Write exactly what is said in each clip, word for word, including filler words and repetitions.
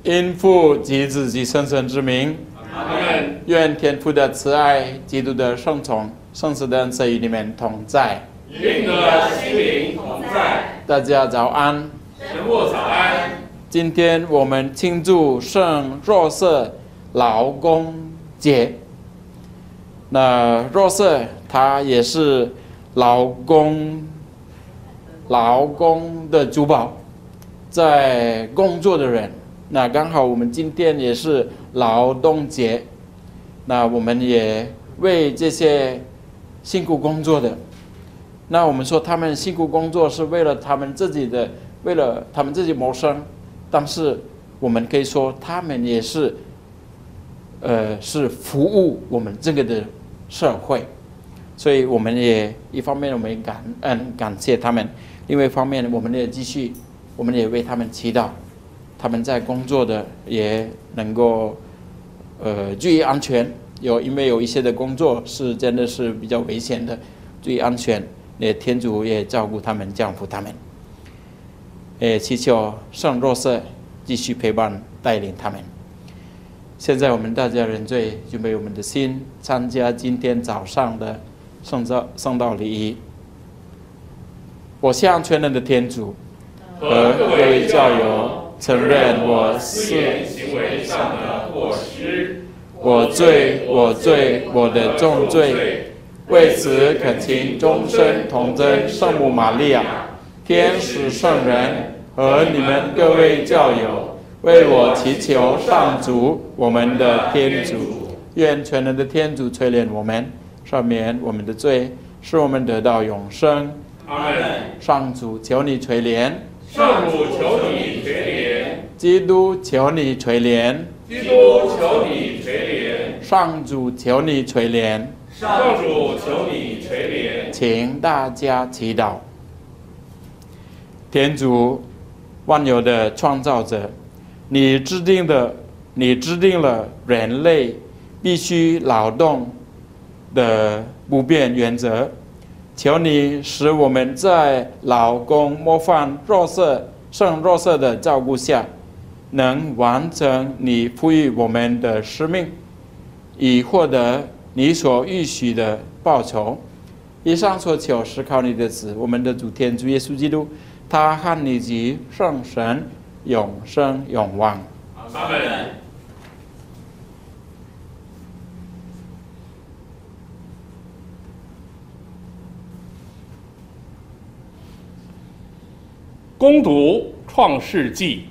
因父及子及圣神之名， 阿门。 愿天父的慈爱、基督的圣宠、圣子的恩赐与你们同在。 与你的心灵同在。 大家早安。 神父早安。 今天我们庆祝圣若瑟劳工节。那若瑟他也是劳工劳工的主保，在工作的人。那刚好我们今天也是劳动节，那我们也为这些辛苦工作的，那我们说他们辛苦工作是为了他们自己的，为了他们自己谋生，但是我们可以说他们也是，呃，是服务我们这个的社会，所以我们也一方面我们感恩感谢他们，另外一方面我们也继续，我们也为他们祈祷。他们在工作的也能够，呃，注意安全。有因为有一些的工作是真的是比较危险的，注意安全。也天主也照顾他们，降福他们。也祈求圣若瑟继续陪伴带领他们。现在我们大家人最准备我们的心，参加今天早上的圣道圣道礼仪。我向全能的天主和各位教友。承认我私言行为上的过失，我罪，我罪，我的重罪。为此恳请终身童真圣母玛利亚、天使圣人和你们各位教友，为我祈求上主我们的天主。愿全能的天主垂怜我们，赦免我们的罪，使我们得到永生。 阿门。 上主求你垂怜。 上主求你垂怜。 基督求你垂怜， 基督求你垂怜， 上主求你垂怜， 上主求你垂怜。 请大家祈祷。天主，万有的创造者，你制定的，你制定了人类必须劳动的不变原则，求你使我们在劳工模范若瑟圣若瑟的照顾下，能完成你赋予我们的使命，以获得你所预许的报酬。以上所求是靠你的子，我们的主天主耶稣基督，他和你及圣神永生永王。 阿门。攻读创世纪。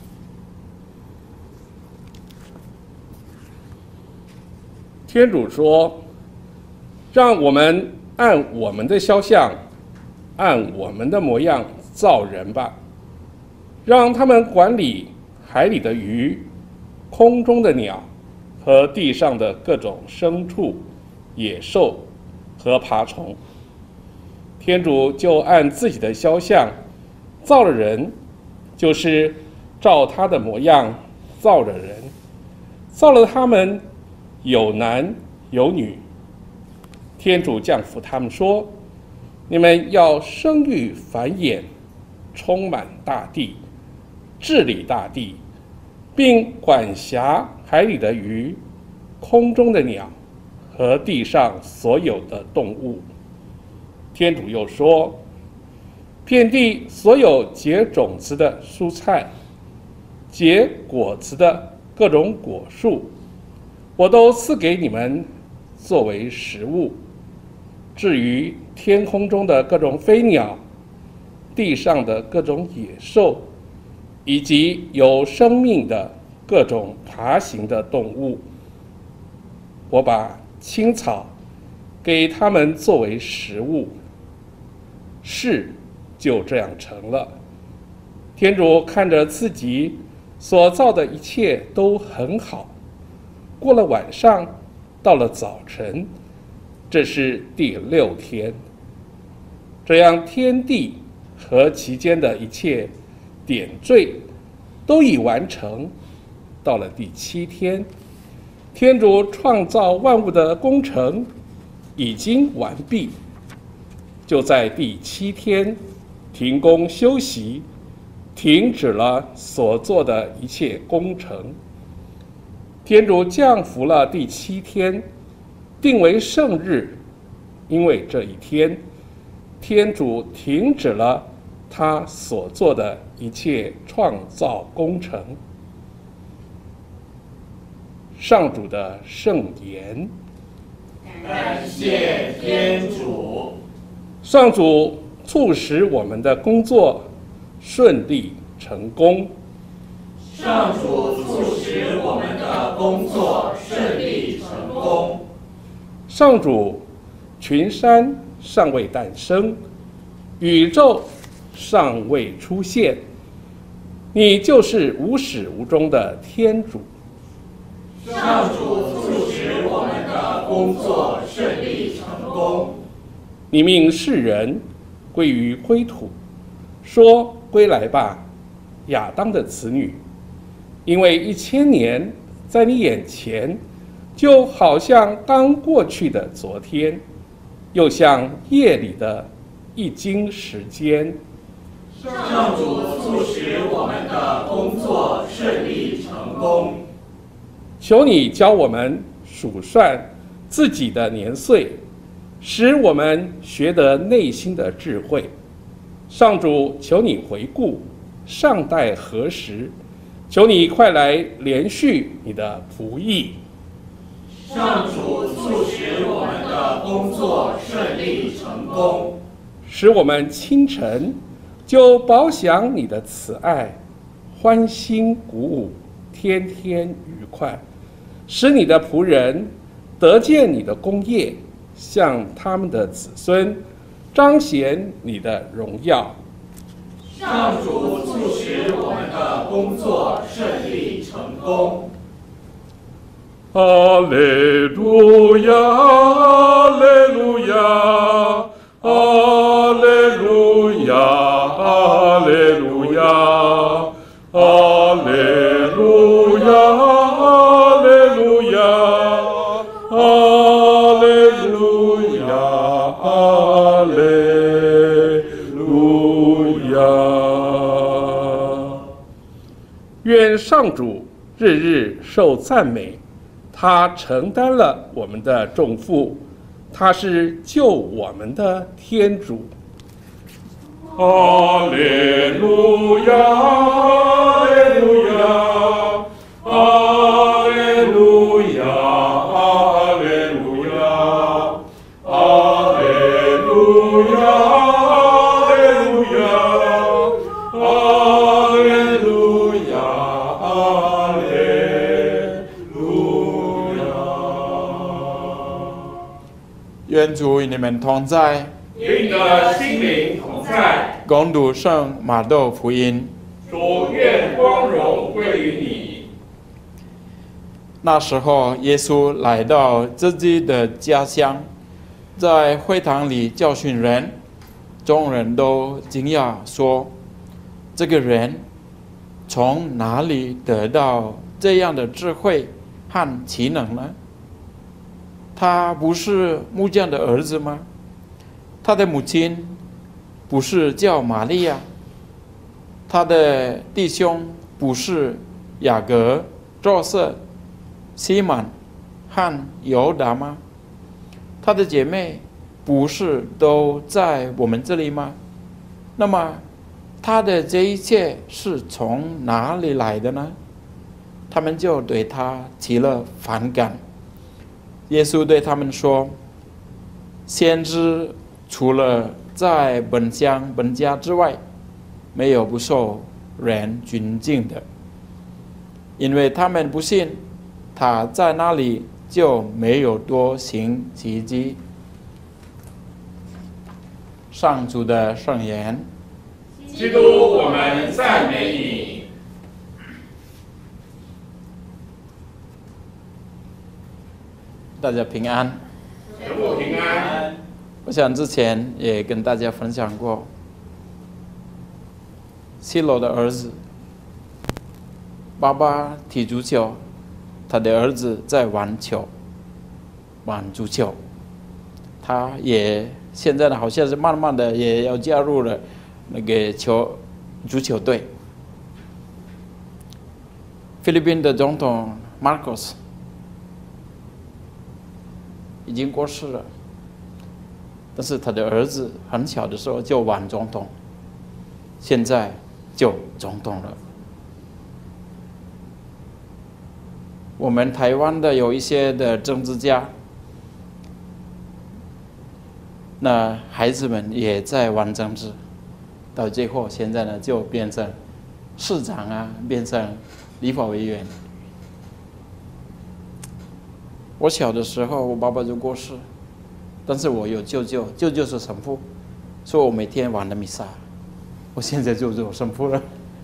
天主说：“让我们按我们的肖像，按我们的模样造人吧，让他们管理海里的鱼、空中的鸟和地上的各种牲畜、野兽和爬虫。”天主就按自己的肖像造了人，就是照他的模样造了人，造了他们有男有女。天主降福他们说：“你们要生育繁衍，充满大地，治理大地，并管辖海里的鱼、空中的鸟和地上所有的动物。”天主又说：“遍地所有结种子的蔬菜，结果子的各种果树，我都赐给你们作为食物。至于天空中的各种飞鸟，地上的各种野兽，以及有生命的各种爬行的动物，我把青草给它们作为食物。”事就这样成了。天主看着自己所造的一切都很好。过了晚上，到了早晨，这是第六天。这样，天地和其间的一切点缀都已完成。到了第七天，天主创造万物的工程已经完毕，就在第七天停工休息， 停止了所做的一切工程。天主降福了第七天，定为圣日，因为这一天，天主停止了他所做的一切创造工程。上主的圣言。 感谢天主。 上主促使我们的工作顺利成功。 上主促使我们的工作顺利成功。 上主，群山尚未诞生，宇宙尚未出现，你就是无始无终的天主。 上主促使我们的工作顺利成功。 你命世人归于灰土，说：“归来吧，亚当的子女，因为一千年在你眼前，就好像刚过去的昨天，又像夜里的一经时间。” 上主促使我们的工作顺利成功。 求你教我们数算自己的年岁，使我们学得内心的智慧。上主，求你回顾上代何时，求你快来连续你的仆役。 上主促使我们的工作顺利成功， 使我们清晨就饱享你的慈爱，欢欣鼓舞，天天愉快，使你的仆人得见你的功业，向他们的子孙彰显你的荣耀。 上主促使我们的工作顺利成功。 哈利路亚，哈利路亚，哈利路亚，哈利路亚，哈利路亚，哈利路亚，哈利路亚，哈利路亚。愿上主日日受赞美。他承担了我们的重负，他是救我们的天主。哈利路亚，哈利路亚，哈利路亚，哈利路亚，哈利路亚，哈利路亚，哈利路亚，哈利。 愿主与你们同在， 与你的心灵同在。 恭读圣马窦福音。 主，愿光荣归于你。 那时候，耶稣来到自己的家乡，在会堂里教训人，众人都惊讶说：“这个人从哪里得到这样的智慧和奇能呢？他不是木匠的儿子吗？他的母亲不是叫玛利亚？他的弟兄不是雅各、若瑟、西满和犹达吗？他的姐妹不是都在我们这里吗？那么他的这一切是从哪里来的呢？”他们就对他起了反感。耶稣对他们说：“先知除了在本乡本家之外，没有不受人尊敬的。因为他们不信，他在那里就没有多行奇迹。”上主的圣言。 基督，我们赞美你。 大家平安。 神父平安。 我想之前也跟大家分享过，西罗的儿子，爸爸踢足球，他的儿子在玩球，玩足球，他也现在呢好像是慢慢的也要加入了那个球足球队。 菲律宾的总统 Marcos 已经过世了，但是他的儿子很小的时候就完总统，现在就总统了。我们台湾的有一些的政治家，那孩子们也在玩政治，到最后现在呢就变成市长啊，变成立法委员。我小的时候，我爸爸就过世，但是我有舅舅，舅舅是神父，所以我每天玩的弥撒。我现在就做神父了。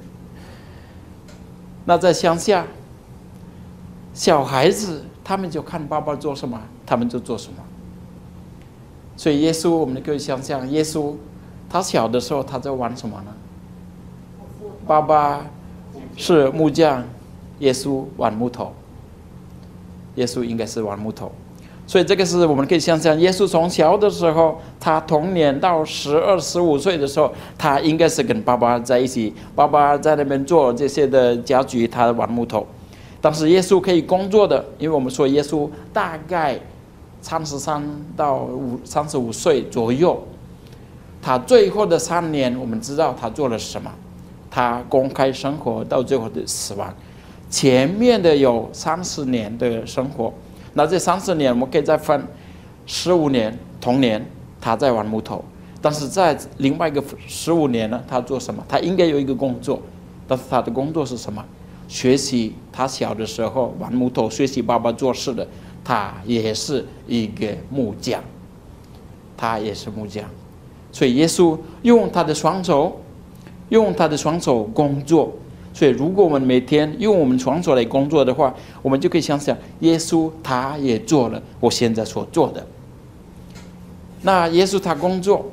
那在乡下，小孩子他们就看爸爸做什么，他们就做什么。所以耶稣，我们可以想象，耶稣他小的时候他在玩什么呢？爸爸是木匠，耶稣玩木头。耶稣应该是玩木头，所以这个是我们可以想象，耶稣从小的时候，他童年到十二、十五岁的时候，他应该是跟爸爸在一起，爸爸在那边做这些的家具，他玩木头。但是耶稣可以工作的，因为我们说耶稣大概三十三到五三十五岁左右，他最后的三年，我们知道他做了什么，他公开生活到最后的死亡。前面的有三十年的生活，那这三十年我们可以再分十五年童年他在玩木头，但是在另外一个十五年呢，他做什么？他应该有一个工作，但是他的工作是什么？学习他小的时候玩木头，学习爸爸做事的，他也是一个木匠，他也是木匠，所以耶稣用他的双手，用他的双手工作。所以，如果我们每天用我们双手来工作的话，我们就可以想想，耶稣他也做了我现在所做的。那耶稣他工作，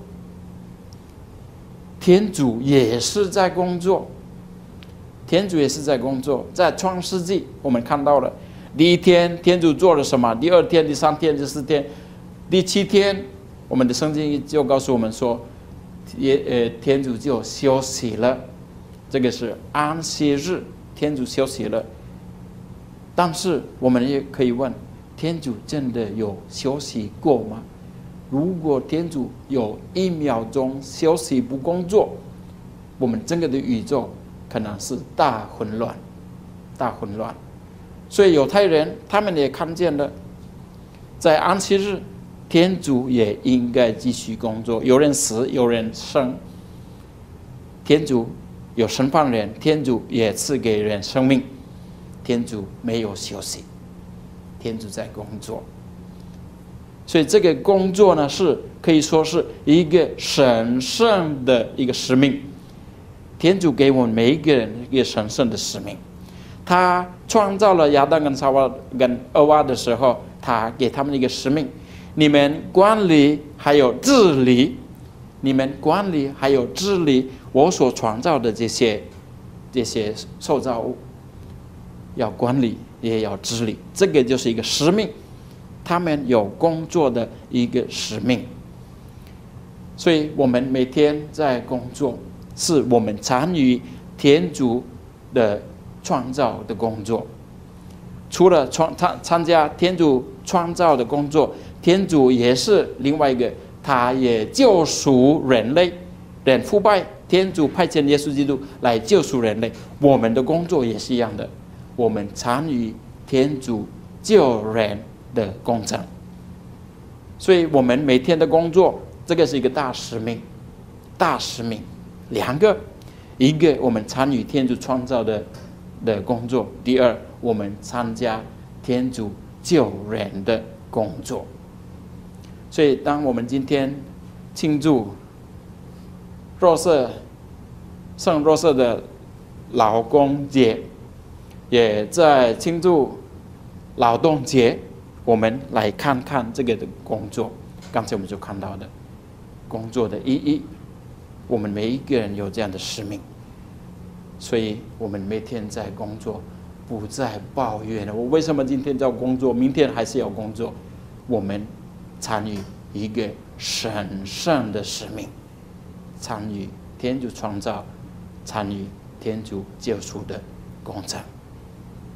天主也是在工作，天主也是在工作。在创世纪，我们看到了第一天天主做了什么，第二天、第三天、第四天、第七天，我们的圣经就告诉我们说，也呃天主就休息了。这个是安息日，天主休息了。但是我们也可以问，天主真的有休息过吗？如果天主有一秒钟休息不工作，我们整个的宇宙可能是大混乱，大混乱。所以犹太人他们也看见了，在安息日，天主也应该继续工作。有人死，有人生，天主有生放人，天主也赐给人生命，天主没有休息，天主在工作。所以这个工作呢，是可以说是一个神圣的一个使命。天主给我们每一个人一个神圣的使命。他创造了亚当跟夏娃跟厄娃的时候，他给他们一个使命：你们管理还有治理，你们管理还有治理我所创造的这些这些受造物，要管理也要治理，这个就是一个使命。他们有工作的一个使命，所以我们每天在工作，是我们参与天主的创造的工作。除了创参参加天主创造的工作，天主也是另外一个，他也救赎人类。人腐败，天主派遣耶稣基督来救赎人类，我们的工作也是一样的，我们参与天主救人的工程。所以我们每天的工作，这个是一个大使命，大使命。两个，一个我们参与天主创造的的工作，第二我们参加天主救人的工作。所以当我们今天庆祝若瑟圣若瑟的劳工节，也在庆祝劳动节，我们来看看这个的工作。刚才我们就看到的工作的意义，我们每一个人有这样的使命，所以我们每天在工作，不再抱怨了。我为什么今天在工作，明天还是要工作？我们参与一个神圣的使命，参与天主创造，参与天主救赎的工程。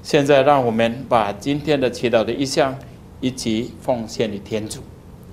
现在让我们把今天的祈祷的意向一起奉献给天主。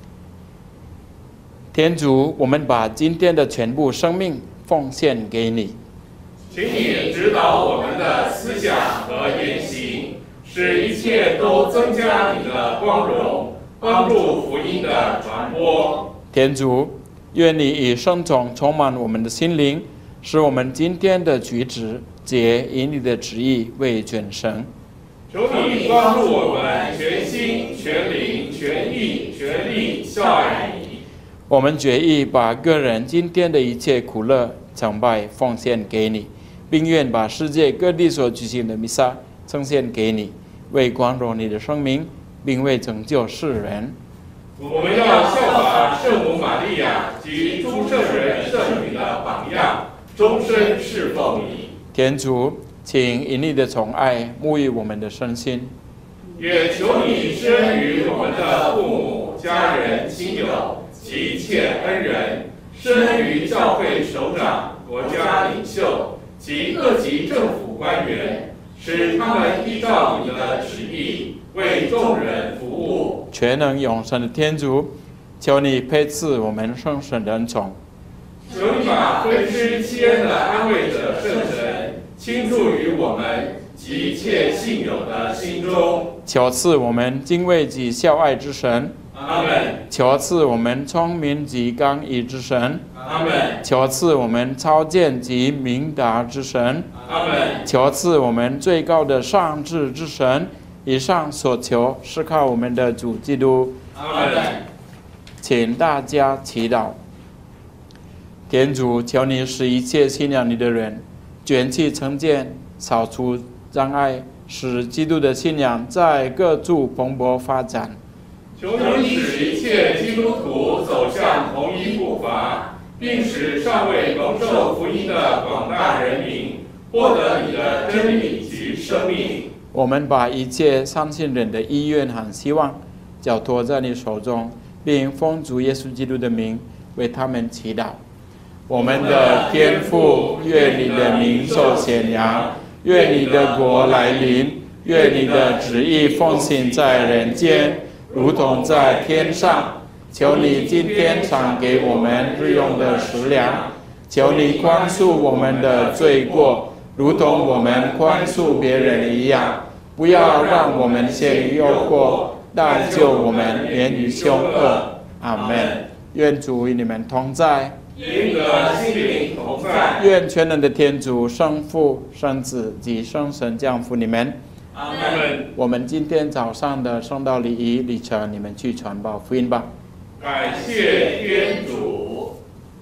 天主，我们把今天的全部生命奉献给你， 请你指导我们的思想和言行，使一切都增加你的光荣，帮助福音的传播。 天主，愿你以圣宠充满我们的心灵，使我们今天的举止皆以你的旨意为准绳。 求你帮助我们全心全灵全意全力效爱你。 我们决意把个人今天的一切苦乐崇拜奉献给你，并愿把世界各地所举行的弥撒呈现给你，为光荣你的生命，并为拯救世人。 我们要效法圣母玛利亚及诸圣人圣女的榜样，终身侍奉你。 天主，请以你的宠爱沐浴我们的身心， 也求你施恩于我们的父母、家人、亲友及一切恩人，施恩于教会首长、国家领袖及各级政府官员，使他们依照你的旨意为众人服务。 全能永生的天主，求你配赐我们圣神的恩宠， 求你把分施其恩的安慰者圣神倾注于我们及一切信友的心中。 求赐我们敬畏及孝爱之神， 阿们。 求赐我们聪明及刚毅之神， 阿们。 求赐我们超见及明达之神， 阿们。 求赐我们最高的上智之神。以上所求是靠我们的主基督。 阿们。 请大家祈祷。天主，求你使一切信仰你的人卷起成见，扫除障碍，使基督的信仰在各处蓬勃发展。 求你使一切基督徒走向同一步伐，并使尚未蒙受福音的广大人民获得你的真理及生命。 我们把一切相信人的意愿和希望交托在你手中，并奉主耶稣基督的名为他们祈祷。我们的天父，愿你的名受显扬，愿你的国来临，愿你的旨意奉行在人间，如同在天上。求你今天赏给我们日用的食粮，求你宽恕我们的罪过，如同我们宽恕别人一样。不要让我们陷于诱惑，但救我们免于凶恶。阿们。愿主与你们同在， 与你的心灵同在。 愿全能的天主、圣父、圣子及圣神降福你们。 阿们。 我们今天早上的圣道礼仪礼程，你们去传报福音吧。 感谢天主。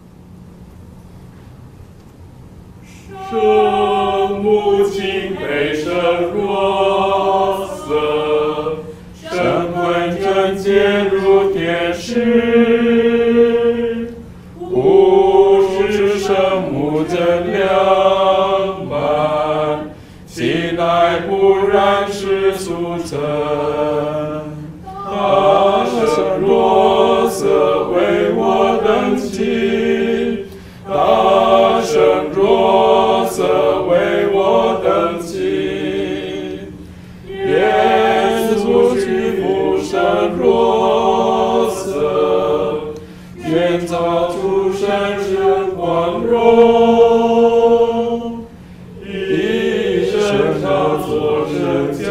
圣母敬佩圣若瑟，神魂贞洁如天使，不是圣母真良满，其乃不染世俗尘。大圣若瑟为我等祈，大圣若瑟为我等祈，耶稣屈服圣若瑟，愿造出圣神光荣，以圣上作圣家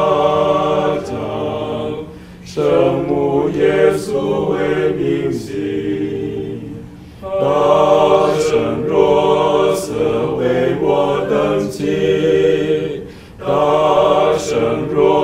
长，圣母耶稣为明星，大圣若瑟为我等祈，大圣若